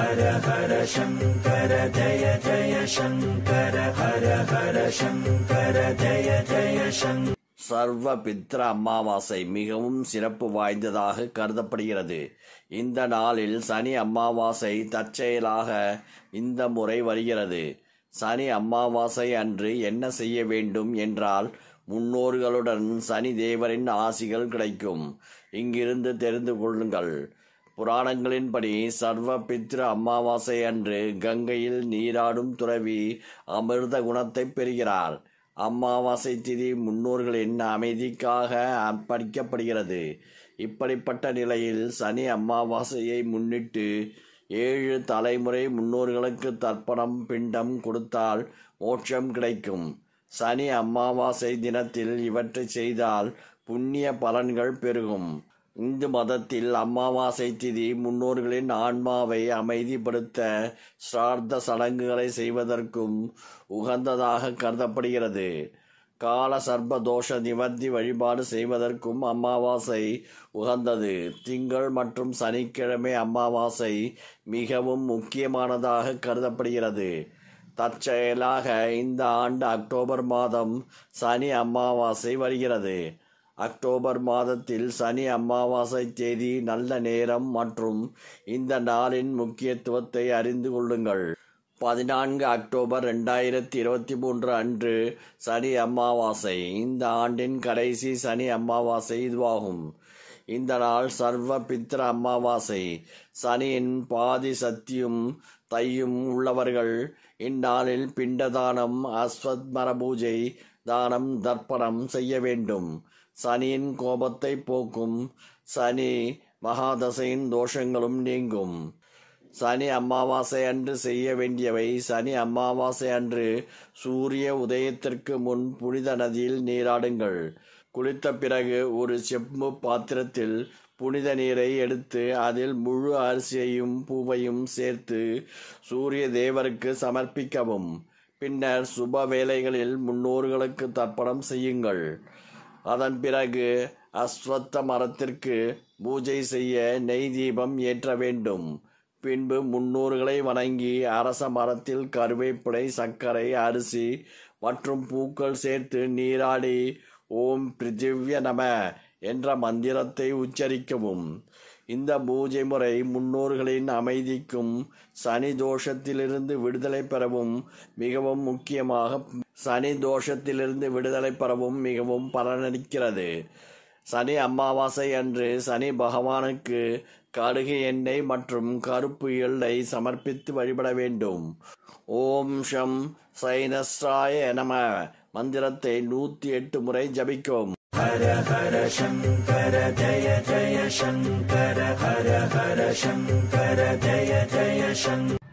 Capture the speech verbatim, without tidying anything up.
ஹர ஹர சங்கர ஜய ஜய சங்கர ஹர ஹர சங்கர ஜய ஜய சங்கர. சர்வ பித்ர அமாவாசை மிகவும் சிறப்பு வாய்ந்ததாக கருதப்படுகிறது. இந்த நாளில் சனி அமாவாசை தற்செயலாக இந்த முறை வருகிறது. சனி அமாவாசை அன்று என்ன செய்ய வேண்டும் என்றால், முன்னோர்களுடன் சனி தேவரின் ஆசிகள் கிடைக்கும். இங்கிருந்து தெரிந்து கொள்ளுங்கள். புராணங்களின்படி சர்வ பித்ர அமாவாசை அன்று கங்கையில் நீராடும் துறவி அமிர்த குணத்தை பெறுகிறார். அமாவாசை திதி முன்னோர்களின் அமைதிக்காக அர்ப்பணிக்கப்படுகிறது. இப்படிப்பட்ட நிலையில் சனி அமாவாசையை முன்னிட்டு ஏழு தலைமுறை முன்னோர்களுக்கு தர்ப்பணம் பிண்டம் கொடுத்தால் மோட்சம் கிடைக்கும். சனி அமாவாசை தினத்தில் இவற்றை செய்தால் புண்ணிய பலன்கள் பெருகும். இந்து மதத்தில் அமாவாசை திதி முன்னோர்களின் ஆன்மாவை அமைதிப்படுத்த சிரார்த்த சடங்குகளை செய்வதற்கும் உகந்ததாக கருதப்படுகிறது. கால சர்ப்ப தோஷ நிவர்த்தி வழிபாடு செய்வதற்கும் அமாவாசை உகந்தது. திங்கள் மற்றும் சனிக்கிழமை அமாவாசை மிகவும் முக்கியமானதாக கருதப்படுகிறது. தற்செயலாக இந்த ஆண்டு அக்டோபர் மாதம் சனி அமாவாசை வருகிறது. அக்டோபர் மாதத்தில் சனி அமாவாசை தேதி, நல்ல நேரம் மற்றும் இந்த நாளின் முக்கியத்துவத்தை அறிந்து கொள்ளுங்கள். பதினான்கு அக்டோபர் ரெண்டாயிரத்தி இருபத்தி மூன்று அன்று சனி அமாவாசை. இந்த ஆண்டின் கடைசி சனி அமாவாசை இதுவாகும். இந்த நாள் சர்வ பித்ர அமாவாசை. சனியின் பாதி சக்தியும் தையும் உள்ளவர்கள் இந்நாளில் பிண்டதானம், அஸ்வத்மர பூஜை, தானம், தர்ப்பணம் செய்ய வேண்டும். சனியின் கோபத்தை போக்கும். சனி மகாதசையின் தோஷங்களும் நீங்கும். சனி அமாவாசை அன்று செய்ய வேண்டியவை. சனி அமாவாசை அன்று சூரிய உதயத்திற்கு முன் புனித நதியில் நீராடுங்கள். குளித்த பிறகு ஒரு செம்பு பாத்திரத்தில் புனித நீரை எடுத்து அதில் முழு அரிசியையும் பூவையும் சேர்த்து சூரிய தேவருக்கு சமர்ப்பிக்கவும். பின்னர் சுப வேளைகளில் முன்னோர்களுக்கு தர்ப்பணம் செய்யுங்கள். அதன் பிறகு அஸ்வத்த மரத்திற்கு பூஜை செய்ய நெய் தீபம் ஏற்ற வேண்டும். பின்பு முன்னோர்களை வணங்கி அரச மரத்தில் கருவேப்பிலை, சர்க்கரை, அரிசி மற்றும் பூக்கள் சேர்த்து நீராடி ஓம் பிரிதிவ்ய நம என்ற மந்திரத்தை உச்சரிக்கவும். இந்த பூஜை முறை முன்னோர்களின் அமைதிக்கும் சனி தோஷத்திலிருந்து விடுதலை பெறவும் மிகவும் முக்கியமாக சனி தோஷத்திலிருந்து விடுதலை பெறவும் மிகவும் பலனளிக்கிறது. சனி அமாவாசை அன்று சனி பகவானுக்கு கடுகு எண்ணெய் மற்றும் கருப்பு எள்ளை சமர்ப்பித்து வழிபட வேண்டும். ஓம் ஷம் சைனஸ்ராய நம மந்திரத்தை நூத்தி எட்டு முறை ஜபிக்கவும். ஹர ஹர சங்கர ஜய ஜய சங்கர ஹர ஹர சங்கர ஜய ஜய சங்கர.